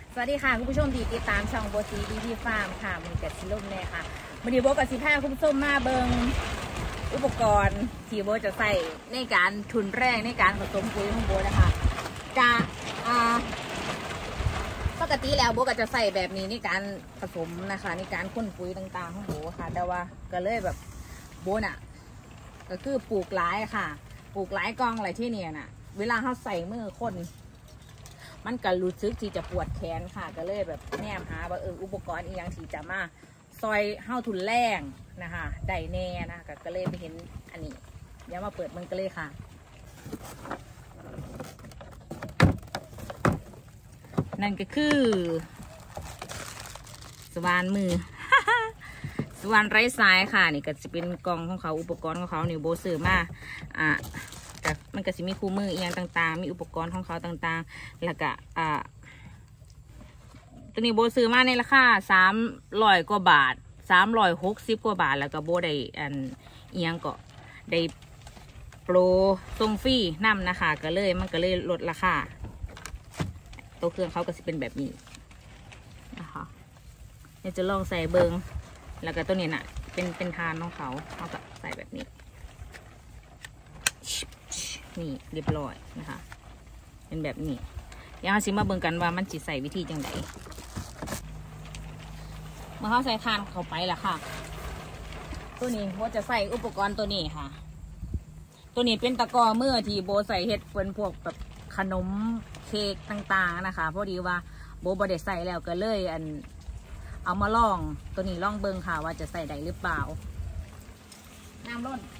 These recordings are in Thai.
สวัสดีค่ะคุณผู้ชมที่ติดตามช่องโบซีดีพีฟาร์มค่ะมันกัดสิลุ่มเลยค่ะวันนี้โบกับสิพาคุณผู้ชมมาเบิงอุปกรณ์ที่โบจะใส่ในการทุนแรกในการผสมปุ๋ยของโบนะคะปกติแล้วโบก็จะใส่แบบนี้ในการผสมนะคะในการค้นปุ๋ยต่างๆของโบค่ะแต่ว่าก็เลยแบบโบน่ะก็คือปลูกหลายค่ะปลูกหลายกองอะไรที่เนี่ยน่ะเวลาเขาใส่มือคนมันก็รู้สึกที่จะปวดแขนค่ะก็เลยแบบแนมหาว่าอุปกรณ์อีกอย่างที่จะมาซอยเฮ้าทุนแรงนะคะได้แน่นะก็เลยไปเห็นอันนี้เดี๋ยวมาเปิดมันก็เลยค่ะนั่นก็คือสว่านมือ สว่านไร้สายค่ะนี่ก็จะเป็นกล่องของเขาอุปกรณ์ของเขาเนี่ยโบซื้อมามันก็จะมีคู่มืออีกอย่างต่างๆมีอุปกรณ์ของเขาต่างๆแล้วก็ตัวนี้โบซื้อมาในราคา300 กว่าบาท360 กว่าบาทแล้วก็โบได้อีกอย่างก็ได้โปรส่งฟรีนำนะคะมันก็เลยลดราคาตัวเครื่องเขาก็จะเป็นแบบนี้นะคะเนี่ยจะลองใส่เบิงแล้วก็ตัวนี้น่ะเป็นทานของเขาก็ใส่แบบนี้นี่เรียบร้อยนะคะเป็นแบบนี้เดี๋ยวเราสิมาเบิ่งกันว่ามันจิใส่วิธีจังไดเมื่อเขาใส่ทานเข้าไปแล้วค่ะตัวนี้โบจะใส่อุปกรณ์ตัวนี้ค่ะตัวนี้เป็นตะกร้อมือที่โบใส่เห็ดเป็นพวกแบบขนมเค้กต่างๆนะคะพอดีว่าโบได้ใส่แล้วก็เลยเอามาลองตัวนี้ลองเบิ่งค่ะว่าจะใส่ได้หรือเปล่าน้ำล้น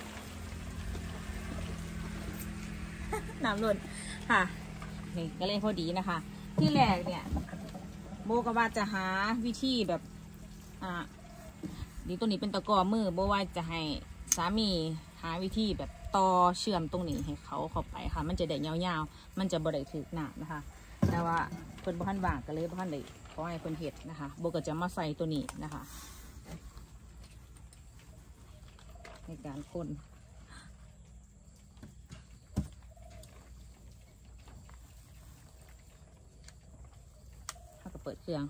น้ำล้นค่ะนี่ก็เลยพอดีนะคะที่แรกเนี่ยโบก็ว่าจะหาวิธีแบบดีตัวนี้เป็นตะกร้อมือโบว่าจะให้สามีหาวิธีแบบต่อเชื่อมตรงนี้ให้เขาเข้าไปค่ะมันจะได้ยาวๆมันจะบ่ได้ถึกหนักนะคะแต่ว่าเพิ่นบ่ทันว่างก็เลยบ่ทันได้ขอให้เพิ่นเฮ็ดนะคะโบก็จะมาใส่ตัวนี้นะคะในการคนเปิดเครื่อง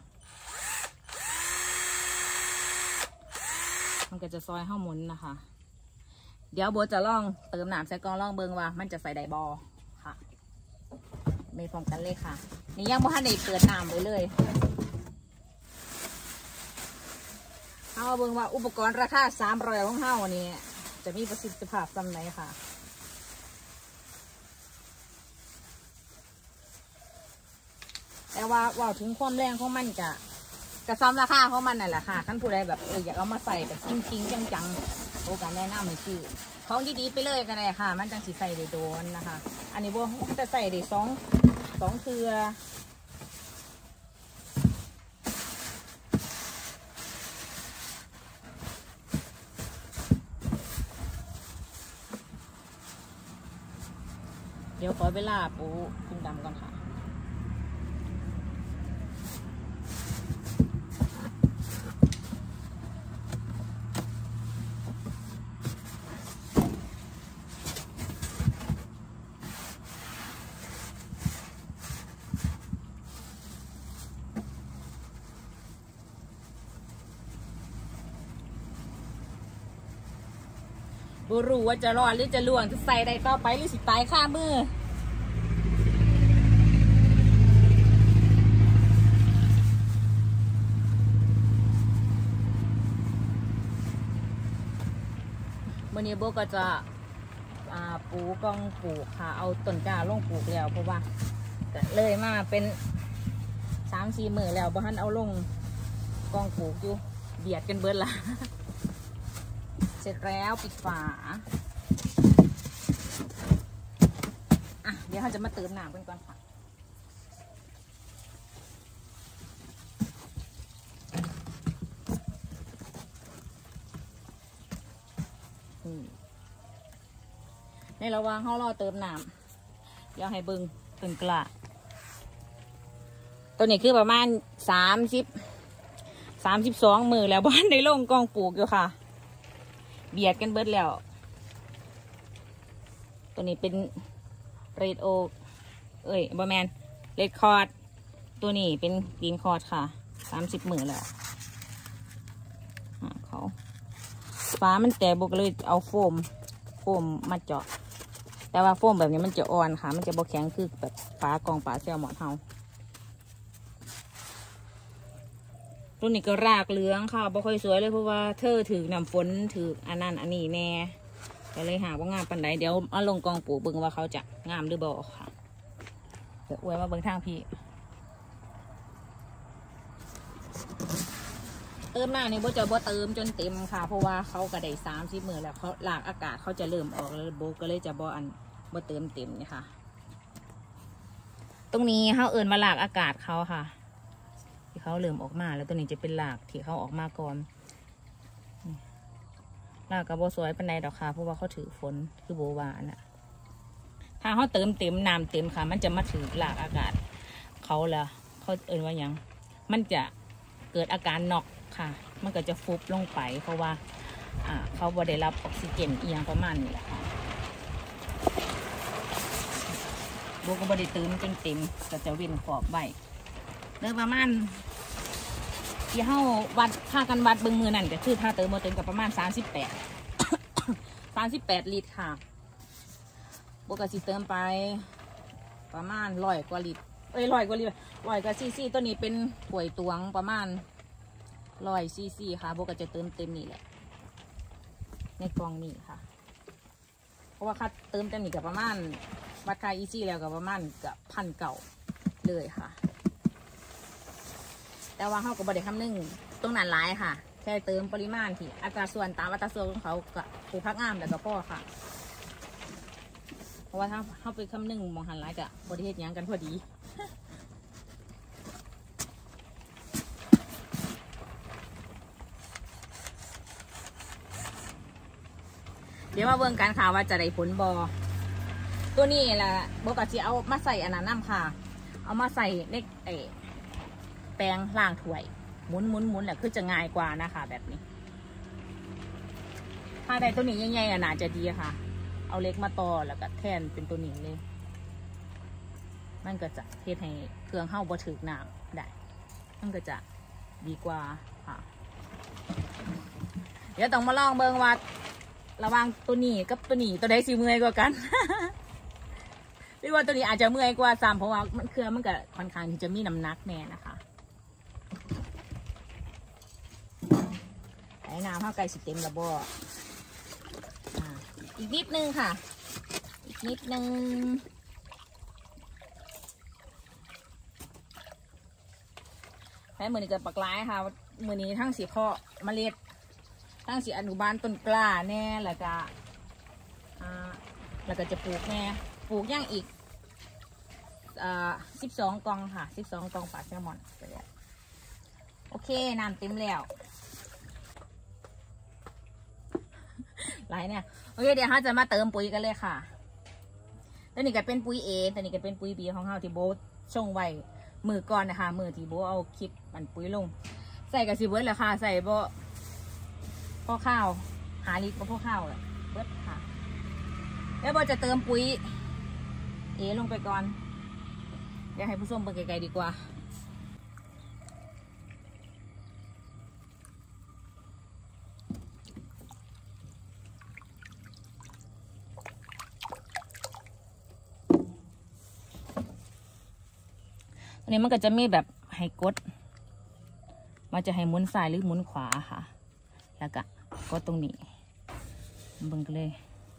มันก็จะซอยข้าวหมุนนะคะเดี๋ยวโบจะลองเติมน้ำใส่กองลองเบิงว่ามันจะใส่ได้บอค่ะไม่พร้อมกันเลยค่ะนี่ยังโบทันได้เปิดน้ำไปเลยเอาเบิงว่าอุปกรณ์ราคา300ของเฮานี่จะมีประสิทธิภาพสำไหนค่ะแต่ว่าถึงความแรงของมันจะซ้ำราคาของมันนั่นแหละค่ะท่านผู้ใดแบบอยากเอามาใส่แบบจริงๆจังๆโอกาสแนะนำให้ซื้อของดีๆไปเลยกันเลยค่ะมันจังสีใส่ได้โดนนะคะอันนี้พวกจะใส่ได้สองเทือเดี๋ยวขอเวลาปูกุ้งดำก่อนค่ะบูรู้ว่าจะรอดหรือจะล่วงจะใส่ได้ต่อไปหรือสิตายข้ามือวันนี้โบก็จะปูกองปลูกค่ะเอาต้นกล้าลงปลูกแล้วเพราะว่าเลยมาเป็น3-4 มื้อแล้วบ่ทันเอาลงกองปลูกอยู่เบียดกันเบิดละเสร็จแล้วปิดฝาเดี๋ยวเราจะมาเติมน้ำกันก่อนค่ะในระหว่างเรารอเติมน้ำเดี๋ยวให้เบิ้งต้นกล้าตัวนี้คือประมาณ32 มื้อแล้วบ้านได้ลงกองปลูกอยู่ค่ะเบียดกันเบิดแล้วตัวนี้เป็นเรดโอบอแมนเรดคอร์ดตัวนี้เป็นกรีนคอร์ดค่ะ30 มื้อแล้วเขาฟ้ามันแตกบกเลยเอาโฟมมาเจาะแต่ว่าโฟมแบบนี้มันจะอ่อนค่ะมันจะบกแข็งคือแบบฟ้ากองฟ้าแซลมอนเฮาตัวนี้ก็รากเหลืองค่ะบ่ค่อยสวยเลยเพราะว่าเธอถือน้ำฝนถืออันนั้นอันนี้แน่ก็เลยหาว่างามปันใดเดี๋ยวเอาลงกองปลูกเบิ่งว่าเขาจะงามหรือบ่ค่ะเดี๋ยวอวยมาเบิ่งทางพี่เติมหน้านี่โบจะบ่เติมจนเต็มค่ะเพราะว่าเขากระได30 มื้อแล้วเขาหลากอากาศเขาจะเริ่มออกแล้วโบก็เลยจะบ่เติมเต็มนี่ค่ะตรงนี้เขาเอิญมาหลากอากาศเขาค่ะที่เขาเริ่มออกมาแล้วตัวนี้จะเป็นหลากที่เขาออกมาก่อนหลากกับโบสวยเป็นไรดอกค่ะเพราะว่าเขาถือฝนคือโบวาน่ะถ้าเขาเติมเต็มน้ำเต็มค่ะมันจะมาถือหลากอากาศเขาแล้วเขาเอิญว่าอย่างมันจะเกิดอาการน็อกค่ะมันก็จะฟุบลงไปเพราะว่าเขาบ่ได้รับออกซิเจนเอียงประมาณนี้แหละค่ะโบก็บ่ได้เติมจนเต็มก็จะเว้นขอบไว้เดินประมาณที่เฮาวัดค่ากันวัดเบิ่งมือนั่นก็คือถ้าเติมโมเต็มกับประมาณ38 ลิตรค่ะโบก็สิเติมไปประมาณ100 กว่าลิตร100 กว่าลิตร100 กว่าซีซีตัวนี้เป็นถ้วยตวงประมาณ100 ซีซีค่ะโบก็จะเติมเต็มนี่แหละในกล่องนี้ค่ะเพราะว่าค่าเติมเต็มนี่กับประมาณวัดค่าอีซี่แล้วกับประมาณกับ1,900เลยค่ะแต่ว่าเขาก็บริคำนึงตรงนั้นหลายค่ะแค่เติมปริมาณที่อัตราส่วนตามอัตราส่วนของเขากับผูพักงามแต่ก็พอค่ะเพราะว่าถ้าเขาไปคำนึงมองหันหลายกับบริเหตุยังกันพอดีเดี๋ยวมาเบิ่งกันค่ะว่าจะได้ผลบอตัวนี้แหละโบกะจีเอามาใส่อันนั้นน้ำค่ะเอามาใส่ในแปรงล้างถ้วยหมุนแหละคือจะง่ายกว่านะคะแบบนี้ถ้าได้ตัวนี้ใหญ่ๆน่าจะดีค่ะเอาเล็กมาต่อแล้วก็แทนเป็นตัวนี้เลยมันก็จะเทให้เครื่องเข้าบ่ถึกน้ำได้มันก็จะดีกว่าค่ะเดี๋ยวต้องมาลองเบิ่งว่าระหว่างตัวนี้กับตัวนี้ตัวใดสิเมื่อยกว่ากัน หรือว่าตัวนี้อาจจะเมื่อยกว่าซ้ำเพราะว่ามันเครื่องมันก็ค่อนข้างที่จะมีน้ำหนักแน่นะคะไอ้น้ำข้าวไก่สิเต็มระบอีกนิดนึงค่ะอีกนิดนึงใช้มือนี้เกิดปักร้ายค่ะมือนี้ทั้งสีเพาะเมล็ดทั้งสีอนุบาลต้นกล้าแน่แล้วก็จะปลูกแน่ปลูกย่างอีก12 กล่องค่ะ12 กล่องปลาแซลมอนไปแล้วโอเคน้ำเต็มแล้วหลายเนี่ยโอเคเดี๋ยวเราจะมาเติมปุ๋ยกันเลยค่ะตัวนี้ก็เป็นปุ๋ยAตัวนี้ก็เป็นปุ๋ยBของเราที่โบส่งไว้มือก่อนนะคะมือที่โบเอาคลิปมันปุ๋ยลงใส่กับซีเบิร์ดแหละค่ะใส่โบพ่อข้าวหาลิตรพ่อข้าวเลยเบิร์ดค่ะแล้วโบจะเติมปุ๋ยAลงไปก่อนเดี๋ยวให้ผู้ชมเบิ่งไกลๆดีกว่าอันนี้มันก็จะมีแบบให้กดมันจะให้หมุนซ้ายหรือหมุนขวาค่ะแล้วก็กดตรงนี้เบิ่งกันเลย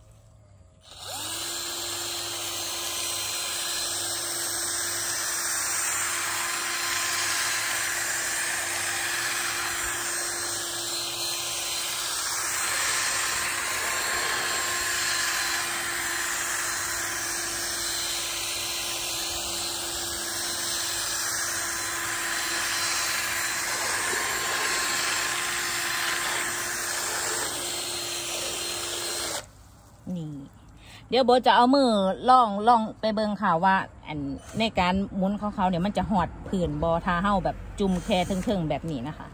นี่เดี๋ยวโบจะเอามือล่องไปเบิงค่ะว่าในการหมุนของเขาเนี่ยมันจะหอดผื่นบอทาเห่าแบบจุ่มแค่เทิงๆแบบนี้นะคะ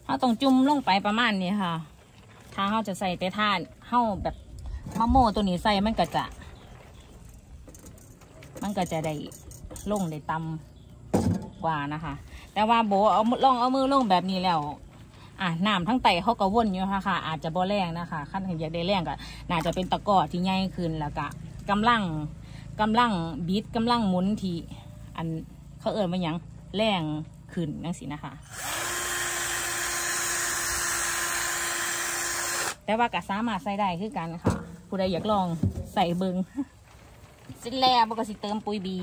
เขาต้องจุ่มลงไปประมาณนี้ค่ะถ้าเขาจะใส่แต่ท่านเขาแบบมะโม่ตัวนี้ใส่มันก็จะได้ลงได้ตำกว่านะคะแต่ว่าโบเอามือลงแบบนี้แล้วน้ำทั้งไตเขาก็วนอยู่ค่ะอาจจะบ่แรงนะคะขั้นอยากได้แรงก็น่าจะเป็นตะกร้อที่ใหญ่ขึ้นแล้วก็กำลังบิดกำลังหมุนที่อันเขาเอิ้นว่าหยังแรงขึ้นนั่นสินะคะแต่ว่าก็สามารถใส่ได้คือกันค่ะผู้ใดอยากลองใส่เบิงสิ้นแล้วมันก็สิเติมปุ๋ยบี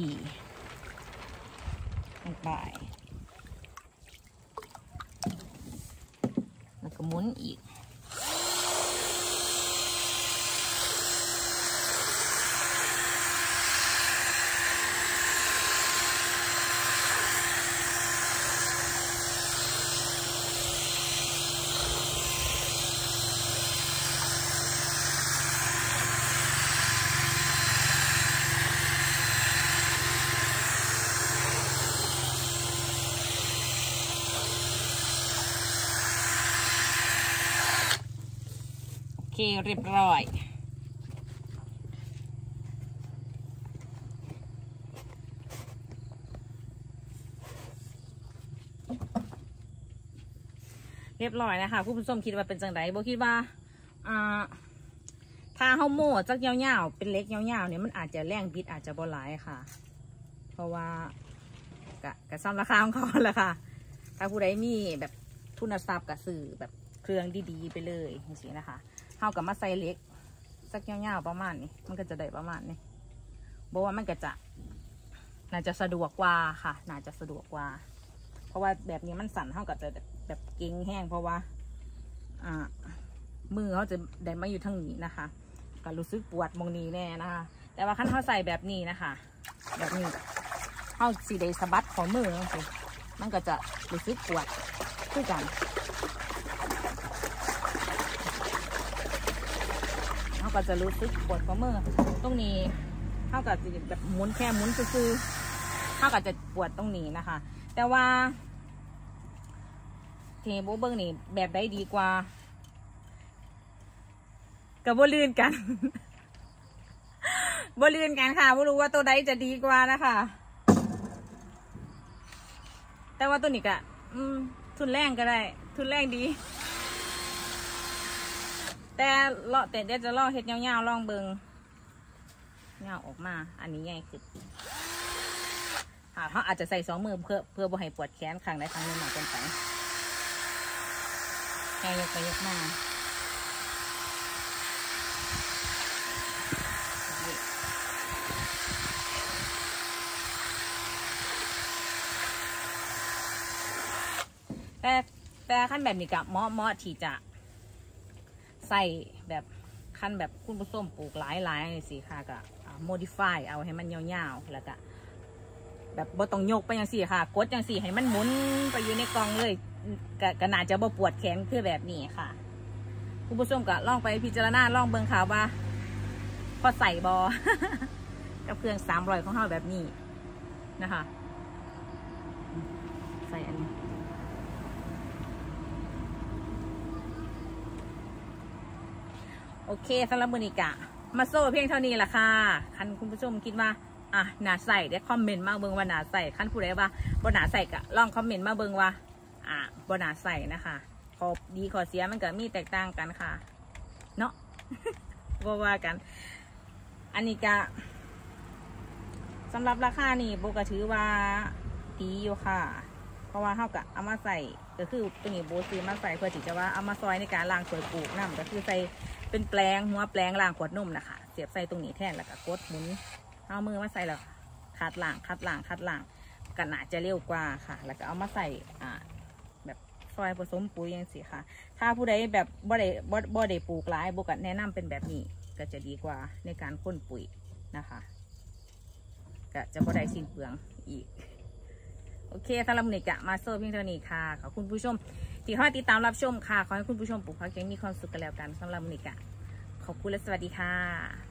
ลงไปแล้วก็หมุนอีกโอเคเรียบร้อยนะคะผู้ชมคิดว่าเป็นจังไดโบคิดว่าถ้าเฮาโม่จักยาวๆเป็นเล็กยาวๆเนี่ยมันอาจจะแรงบิดอาจจะบ่หลายค่ะเพราะว่ากะซ้ำราคาของเขาแหละค่ะถ้าผู้ใดมีแบบทุนทรัพย์กับสื่อแบบเครื่องดีๆไปเลยอย่างนี้นะคะเฮากับมาใส่เล็กสักยาวๆประมาณนี้มันก็จะได้ประมาณนี้บอกว่ามันก็จะน่าจะสะดวกกว่าค่ะน่าจะสะดวกกว่าเพราะว่าแบบนี้มันสั่นเฮากับจะแบบเก่งแห้งเพราะว่ามือเขาจะได้มาอยู่ทั้งนี้นะคะก็รู้สึกปวดมองนี้แน่นะคะแต่ว่าขั้นเขาใส่แบบนี้นะคะแบบนี้เขาสีได้สะบัดของมือสิมันก็จะรู้สึกปวดด้วยกันเขาก็จะรู้สึกปวดของมือตรงนี้เขาก็จะแบบหมุนแค่หมุนซื่อๆเขาก็จะปวดตรงนี้นะคะแต่ว่าเทโบเบิ้งนี่แบบได้ดีกว่ากับบ่ลื่นกัน บ่ลื่นกันค่ะบ่รู้ว่าตัวใดจะดีกว่านะคะแต่ว่าตัวนี้ก็ทุนแรงก็ได้ทุนแรงดีแต่เดี๋ยวจะลองเฮ็ดยาวๆลองเบิ่งยาวออกมาอันนี้ใหญ่ขึ้นเขาอาจจะใส่2 มือเพื่อบ่ให้ปวดแขนข้างใดข้างหนึ่งมากเกินไปแค่ยกไปยกมาแต่ขั้นแบบนี้กับเหมาะที่จะใส่แบบขั้นแบบคุณผู้ชมปลูกหลายสิค่ะก็modify เอาให้มันยาวๆแล้วก็แบบบ่ต้องยกไปอย่างสี่ค่ะกดอย่างสี่ให้มันหมุนไปอยู่ในกล่องเลยก็น่าจะบ่ปวดแขนคือแบบนี้ค่ะคุณผู้ชมก็ลองไปพิจารณาลองเบิ่งค่ะว่าพอใส่บอ กับเครื่อง300ของเราแบบนี้นะคะใส่อันนี้โอเคสำหรับมือนี้กะมาโซ่เพียงเท่านี้แหละค่ะคันคุณผู้ชมคิดว่าหนาใส่ได้คอมเมนต์มาเบิ่งว่าหนาใส่คันผู้ใดว่าบ่หนาใส่กะลองคอมเมนต์มาเบิ่งว่าบ่หนาใส่นะคะขอดีขอเสียมันก็มีแตกต่างกันค่ะเนาะ ว่ากันอันนี้กะสำหรับราคานี่โบก็ถือว่าดีอยู่ค่ะเพราะว่าเท่ากับเอามาใส่ก็คือตัวนี้โบซื้อมาใส่เพื่อที่จะว่าเอามาซอยในการล้างสวยปลูกน้ำก็คือใส่เป็นแปลงหัวแปลงล้างขวดนมนะคะเสียบใส่ตรงนี้แทนแล้วก็กดหมุนเอามือมาใส่แล้วคัดล้างก็น่าจะเร็วกว่าค่ะแล้วก็เอามาใส่แบบซอยผสมปุ๋ยอย่างสิค่ะถ้าผู้ใดแบบบ่ได้ปลูกหลายโบก็แนะนำเป็นแบบนี้ก็จะดีกว่าในการพ่นปุ๋ยนะคะก็จะบ่ได้สิ้นเปลืองอีกโอเคสำหรับมื้อนี้ก็มาโซ่เพียงเท่านี้ค่ะขอบคุณผู้ชมที่คอยติดตามรับชมค่ะขอให้คุณผู้ชมปลูกผักอย่างมีความสุขกันแล้วกันสำหรับมื้อนี้ก็ขอบคุณและสวัสดีค่ะ